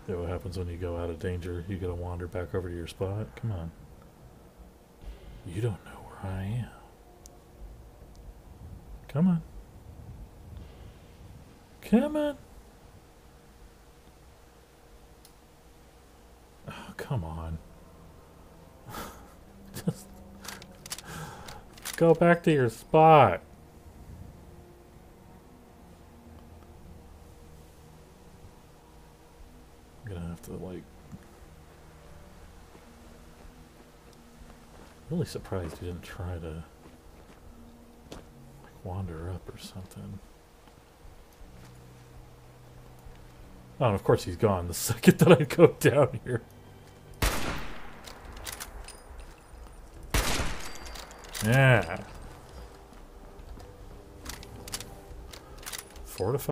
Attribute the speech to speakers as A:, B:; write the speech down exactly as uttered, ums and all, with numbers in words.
A: Yeah, what happens when you go out of danger? You gotta wander back over to your spot? Come on. You don't know where I am. Come on. Come on. Oh, come on. Just go back to your spot. I'm gonna have to, like... Really surprised you didn't try to like, wander up or something. Oh, and of course he's gone the second that I go down here. Yeah. Fortify.